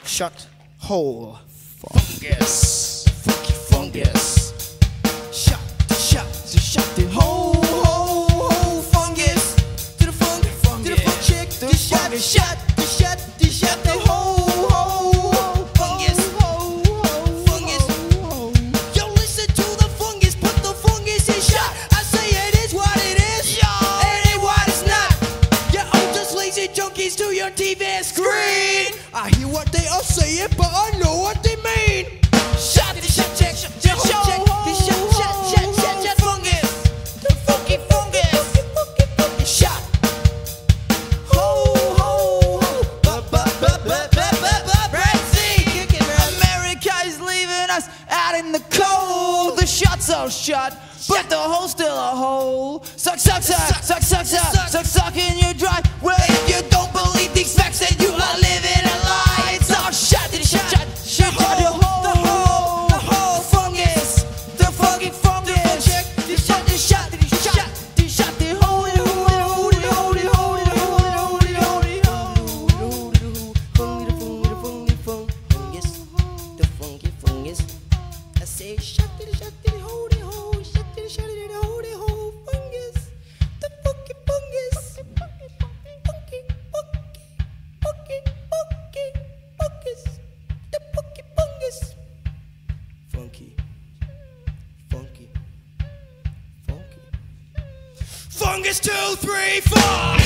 Shut hole fungus. Funky fungus. Shut the hole fungus. To the funky fungus. To the funk chick. The fungus. Shut the hole fungus. Fungus. Yo, listen to the fungus. Put the fungus in shot. I say it is what it is. It ain't what it's not. You're all just lazy junkies to your TV screen. I hear what they are saying, but I know what they mean. Shut the shut check, shut check, the shut fungus, the funky fungus, shut. America is leaving us out in the cold. The shut's all shut, but the hole's still a hole. Suck in your drive. Well, if you don't believe these facts, then you are living a lie. It's all shut, the whole fungus, the funky fungus, the shut, the whole fungus, the funky fungus. I say shut the whole fungus, the funky fungus, funky the funky fungus, funky fungus 2, 3, 4.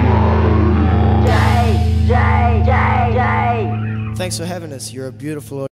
Thanks for having us. You're a beautiful